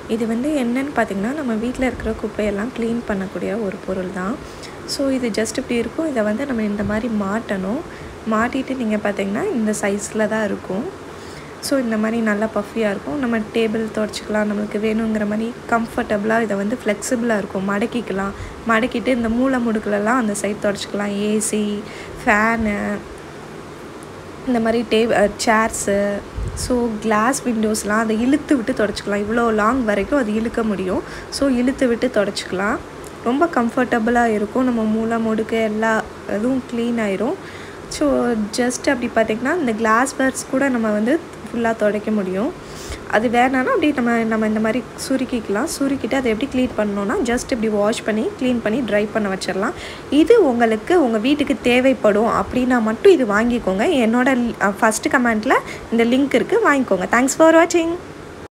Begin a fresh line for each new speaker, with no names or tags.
இது வந்து என்னன்னு பார்த்தீங்கன்னா, நம்ம வீட்டில் இருக்கிற குப்பையெல்லாம் க்ளீன் பண்ணக்கூடிய ஒரு பொருள் தான். ஸோ இது ஜஸ்ட் இப்படி இருக்கும். இதை வந்து நம்ம இந்த மாதிரி மாட்டணும். மாட்டிட்டு நீங்கள் பார்த்தீங்கன்னா இந்த சைஸில் தான் இருக்கும். ஸோ இந்த மாதிரி நல்லா பஃபியாக இருக்கும். நம்ம டேபிள் துடைச்சிக்கலாம். நம்மளுக்கு வேணுங்கிற மாதிரி கம்ஃபர்டபுளாக இதை வந்து ஃப்ளெக்சிபிளாக இருக்கும். மடக்கிக்கலாம். மடக்கிட்டு இந்த மூலை முடுக்கலெல்லாம் அந்த சைட் துடைச்சிக்கலாம். ஏசி, ஃபேனு, இந்த மாதிரி சேர்ஸு, ஸோ கிளாஸ் விண்டோஸ்லாம் அதை இழுத்து விட்டு துடைச்சிக்கலாம். இவ்வளோ லாங் வரைக்கும் அது இழுக்க முடியும். ஸோ இழுத்து விட்டு துடைச்சிக்கலாம். ரொம்ப கம்ஃபர்டபுளாக இருக்கும். நம்ம மூலை முடுக்கு எல்லா இதுவும் க்ளீன் ஆயிரும். ஸோ ஜஸ்ட் அப்படி பார்த்திங்கன்னா இந்த கிளாஸ் பேர்ஸ் கூட நம்ம வந்து ஃபுல்லாக துடைக்க முடியும். அது வேணான்னா அப்படி நம்ம இந்த மாதிரி சுருக்கிக்கலாம். சுருக்கிட்டு அதை எப்படி க்ளீன் பண்ணணுன்னா ஜஸ்ட் இப்படி வாஷ் பண்ணி க்ளீன் பண்ணி ட்ரை பண்ண வச்சிடலாம். இது உங்களுக்கு உங்கள் வீட்டுக்கு தேவைப்படும் அப்படின்னா மட்டும் இது வாங்கிக்கோங்க. என்னோட ஃபஸ்ட்டு கமெண்ட்டில் இந்த லிங்க் இருக்குது, வாங்கிக்கோங்க. தேங்க்ஸ் ஃபார் வாட்சிங்.